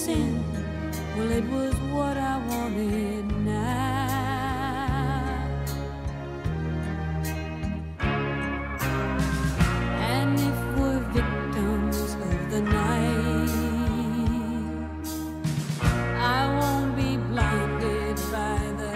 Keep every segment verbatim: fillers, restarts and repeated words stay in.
sin. Well, it was what I wanted now. And if we're victims of the night, I won't be blinded by the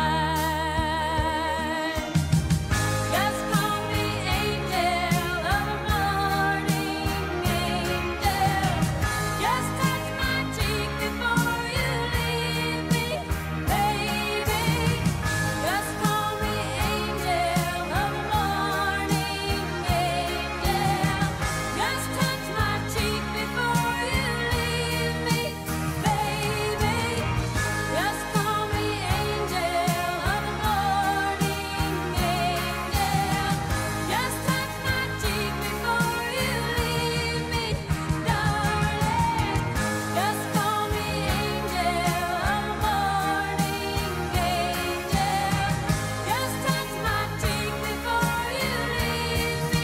light. Just call me angel of the morning, angel. Just touch my cheek before you leave me, baby. Just call me angel of the morning, angel. Just touch my cheek before you leave me, baby. Just call me angel of the morning, angel. Just touch my cheek before you leave me, darling. Just call me angel of the morning, angel. Just touch my cheek before you leave me,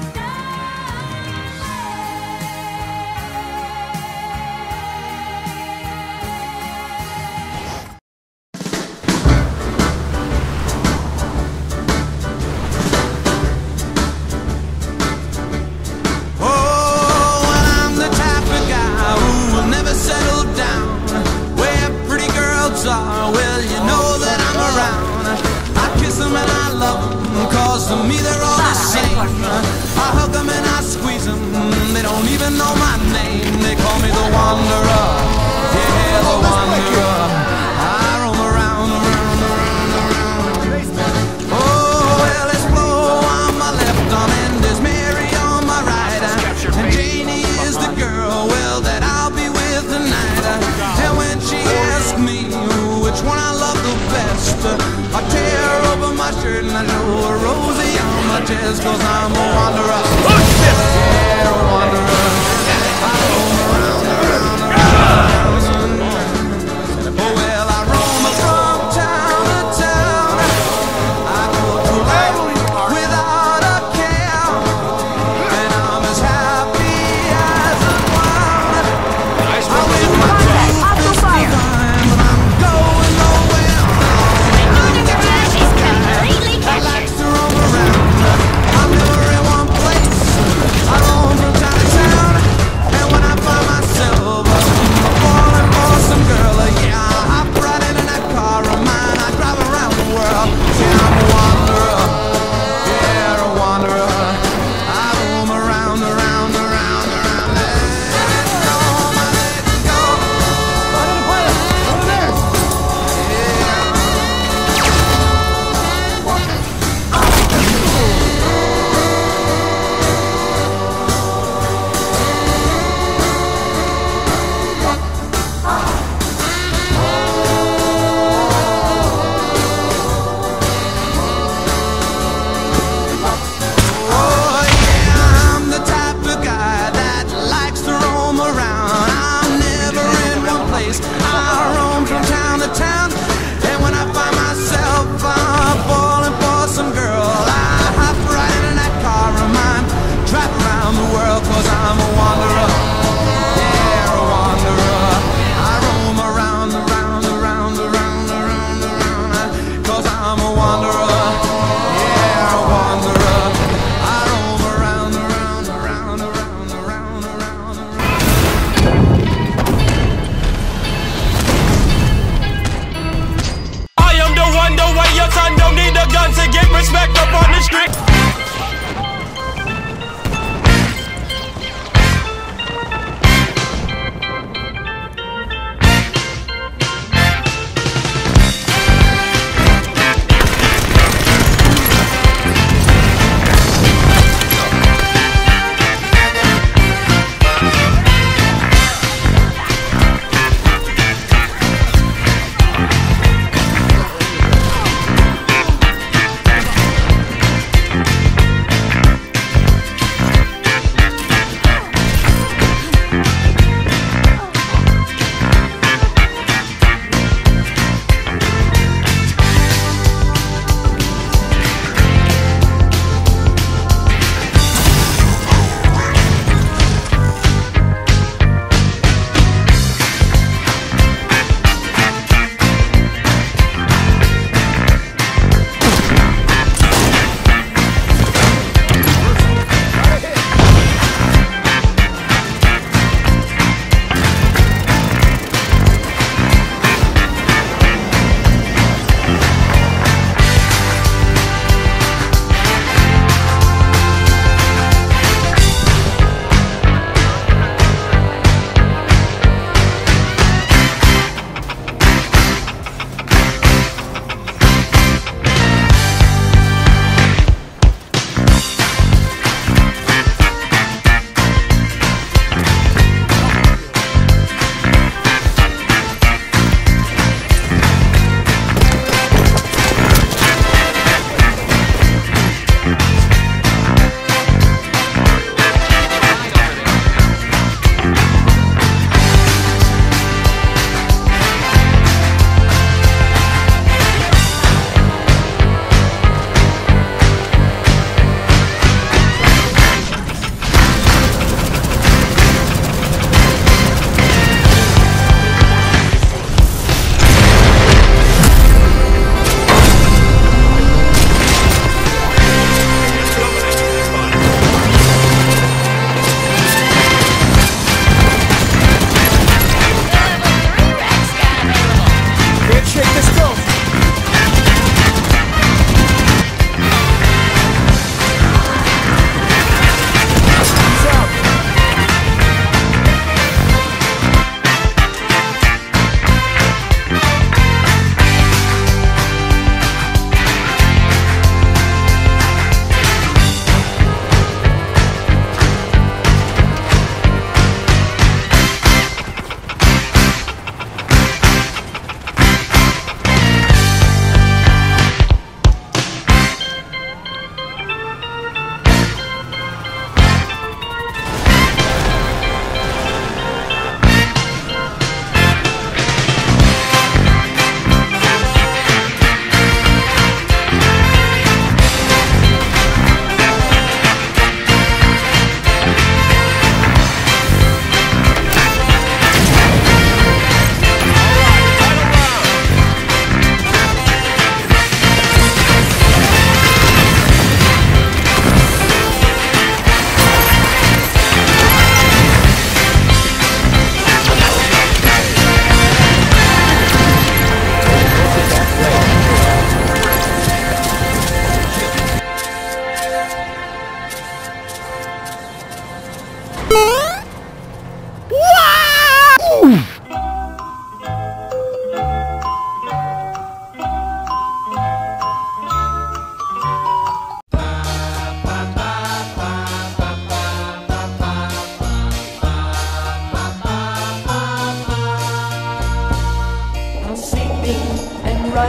Oh, and I'm the type of guy who will never settle down. Where pretty girls are, well, you know that I'm around. I kiss them and I love them, cause to me they're all the same. I hug them and I squeeze them, they don't even know my name. They call me the Wanderer, yeah, the Wanderer. I roam around, around, around, around. Oh, well, it's Flo on my left arm and there's Mary on my right. And Janie is the girl, well, that I'll be with tonight. And when she asks me which one I love the best, I tear open my shirt and I show her Rosie on my chest, cause I'm a wanderer. Yeah, a wanderer. I roam around, around, around. Oh, well, I roam from town to town. I go to work without a care. And I'm as happy as a clown. I win my two fifty-nine, but I'm going nowhere. I like to roam around. I'm never in one place.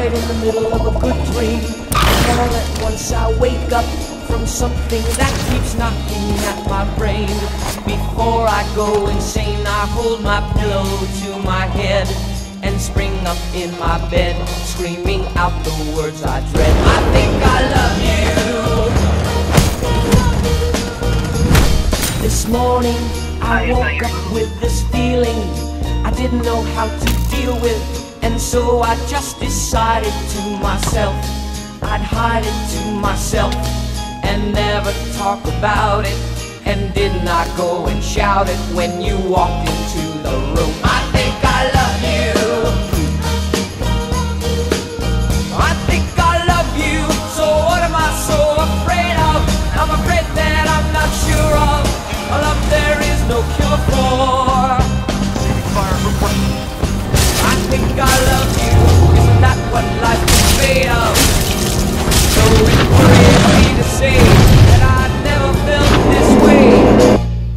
right in the middle of a good dream. And all at once I wake up from something that keeps knocking at my brain. Before I go insane, I hold my pillow to my head and spring up in my bed, screaming out the words I dread. I think I love you. This morning I woke up with this feeling I didn't know how to deal with, and so I just decided to myself I'd hide it to myself and never talk about it, and did not go and shout it when you walked into the room. I think I love you. I think I love you. So what am I so afraid of? I'm afraid that I'm not sure of a love there is no cure for. I think I love you. Isn't that what life is made of? So it worries me to say that I've never felt this way.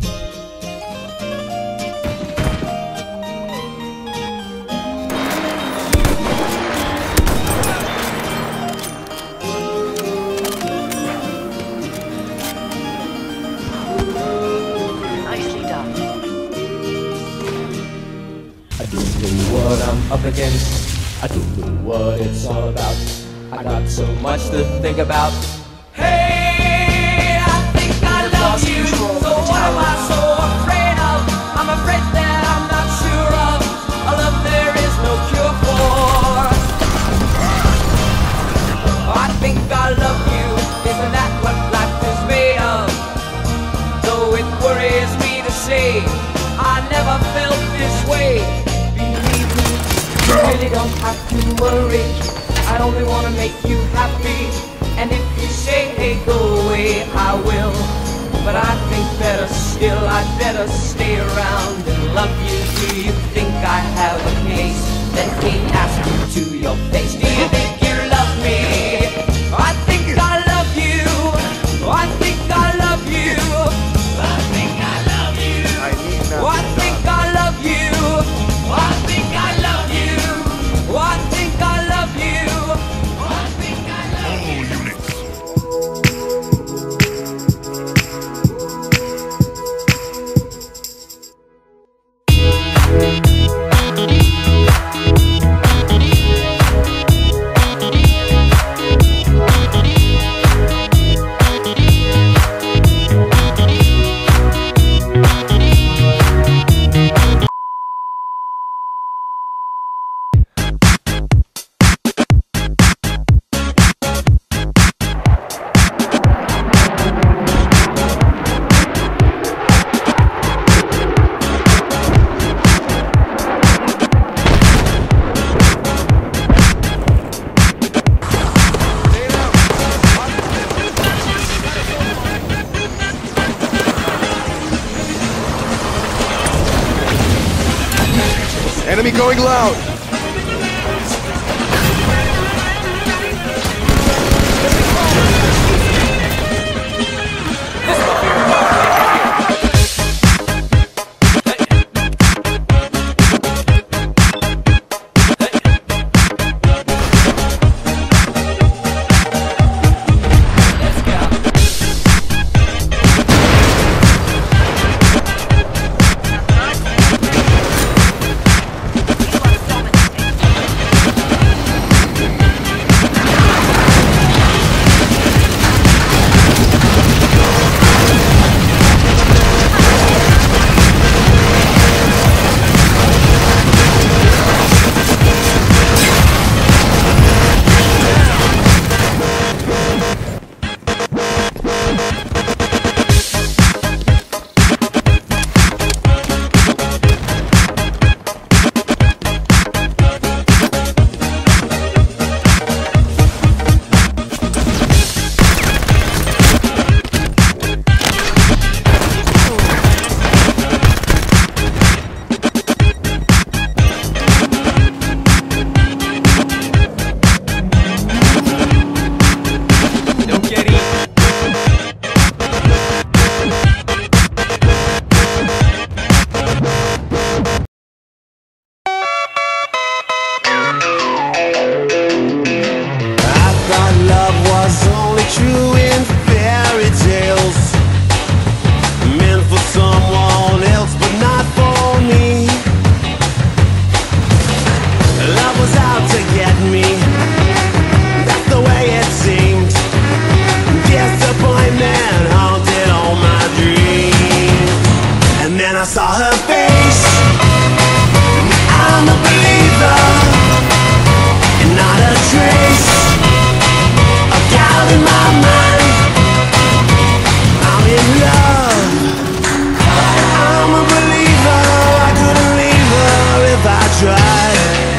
Nicely done. I don't know what I'm up against. I don't know what it's all about. I got so much to think about. Hey, I think I love you. So what am I so afraid of? I'm afraid that I'm not sure of a love there is no cure for. I think I love you. Isn't that what life is made of? Though it worries me to say I never felt this way. Believe me, you really don't have to worry. I only want to make you happy, and if you say, hey, go away, I will. But I think better still, I'd better stay around and love you. Do you think I have a case that can't ask you to your face? Do you think you love me? I think I love you. I think I love you. I think I love you. I think I love you. I think I love you. I think I love you. Enemy going loud! Something true in fairy tales, meant for someone else but not for me. Love was out to get me, that's the way it seemed. Disappointment haunted all my dreams. And then I saw her face, I'm a believer, and not a trace of doubt in my mind. I'm in love, I'm a believer, I couldn't leave her if I tried.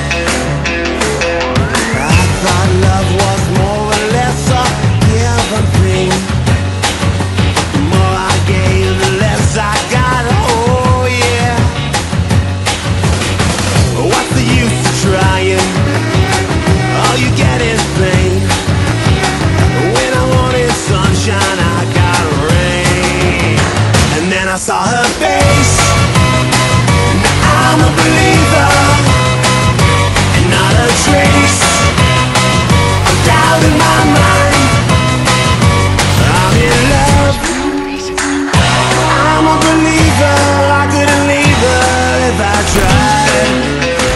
I thought love was more or less a given thing. The more I gave, the less I got, oh yeah. What's the use of trying? All you get is pain. When I wanted sunshine, I got rain. And then I saw her face, now I'm a believer, and not a trace of doubt in my mind. I'm in love, I'm a believer, I couldn't leave her if I tried.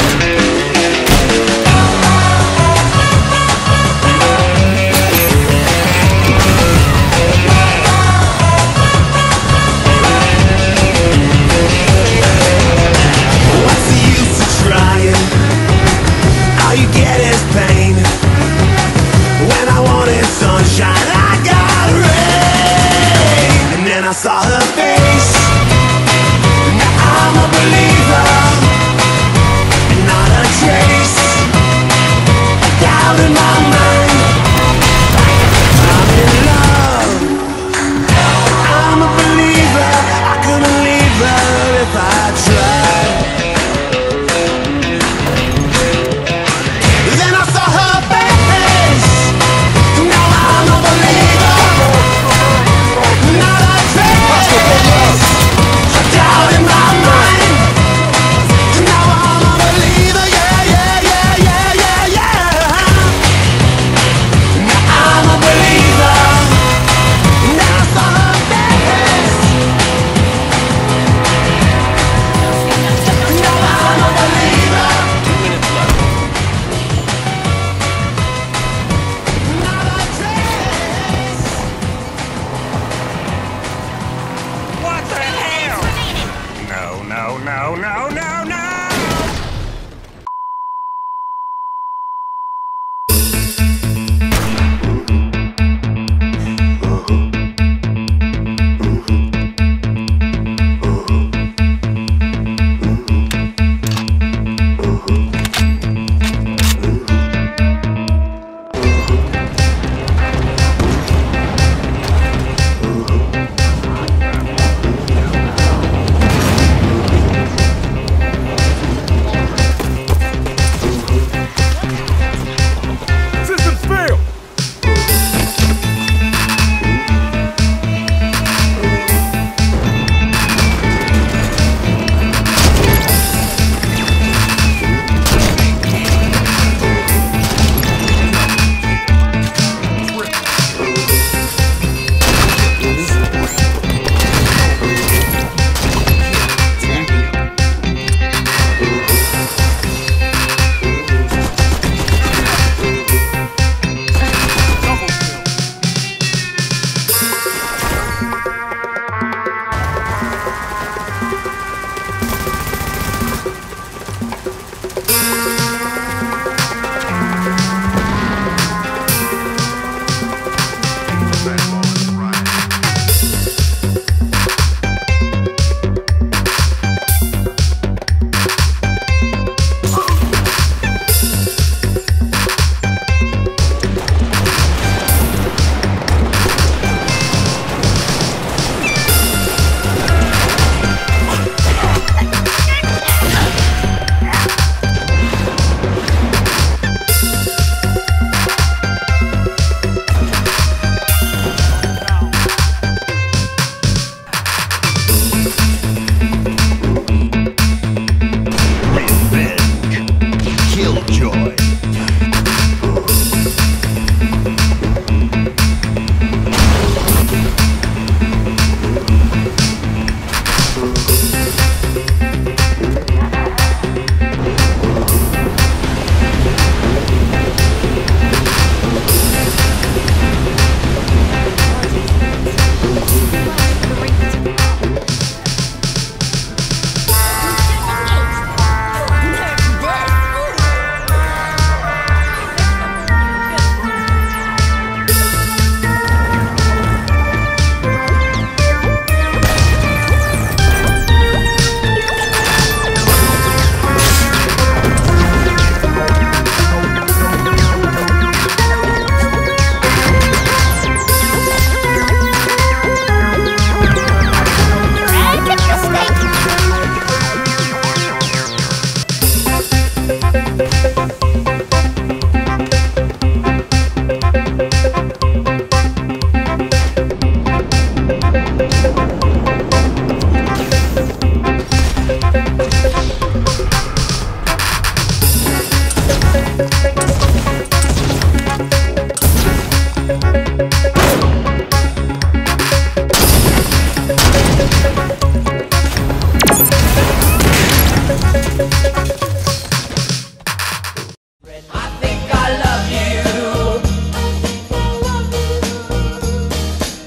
What's the use of trying? All you get is pain. When I wanted sunshine, I got rain. And then I saw her face, now I'm a believer, and not a trace of doubt in my mind. I'm in love, I'm a believer, I couldn't leave her if I tried. Then I saw her face, now I'm a believer, not a trace of doubt in my mind. Now I'm a believer, yeah, yeah, yeah, yeah, yeah, yeah. Now I'm a believer, now I saw her face. Now I'm a believer. What the hell? No, no, no, no, no, no! Systems fail!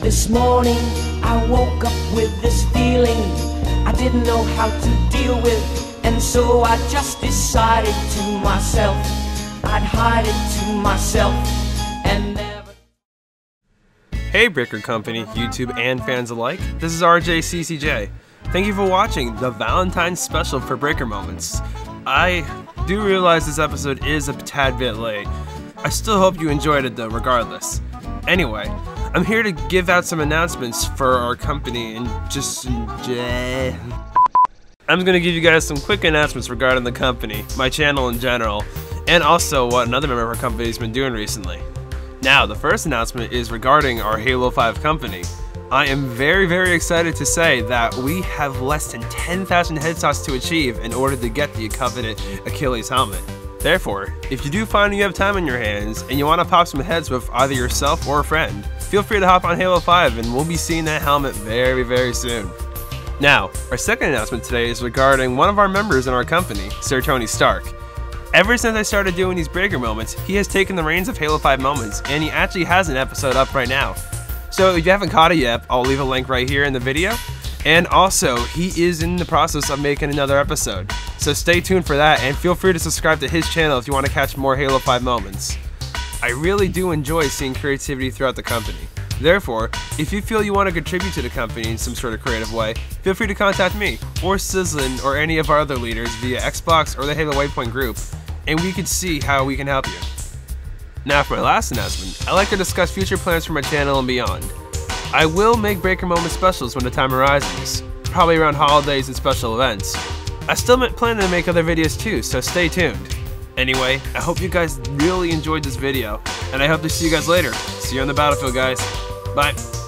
this morning I woke up with this feeling I didn't know how to deal with, and so I just decided to myself I'd hide it to myself and never. Hey Breaker Company, YouTube and fans alike, this is R J C C J. Thank you for watching the Valentine's special for Breaker Moments. I do realize this episode is a tad bit late. I still hope you enjoyed it though, regardless. Anyway, I'm here to give out some announcements for our company and just... I'm going to give you guys some quick announcements regarding the company, my channel in general, and also what another member of our company has been doing recently. Now, the first announcement is regarding our Halo five company. I am very, very excited to say that we have less than ten thousand headshots to achieve in order to get the coveted Achilles helmet. Therefore, if you do find you have time on your hands and you want to pop some heads with either yourself or a friend, feel free to hop on Halo five and we'll be seeing that helmet very, very soon. Now, our second announcement today is regarding one of our members in our company, Sir Tony Stark. Ever since I started doing these Breaker Moments, he has taken the reins of Halo five Moments, and he actually has an episode up right now. So if you haven't caught it yet, I'll leave a link right here in the video. And also, he is in the process of making another episode. So stay tuned for that, and feel free to subscribe to his channel if you want to catch more Halo five Moments. I really do enjoy seeing creativity throughout the company. Therefore, if you feel you want to contribute to the company in some sort of creative way, feel free to contact me, or Sizzlin, or any of our other leaders via Xbox or the Halo Waypoint group, and we can see how we can help you. Now for my last announcement, I'd like to discuss future plans for my channel and beyond. I will make Breaker Moment specials when the time arises, probably around holidays and special events. I still plan to make other videos too, so stay tuned. Anyway, I hope you guys really enjoyed this video, and I hope to see you guys later. See you on the battlefield, guys. Bye.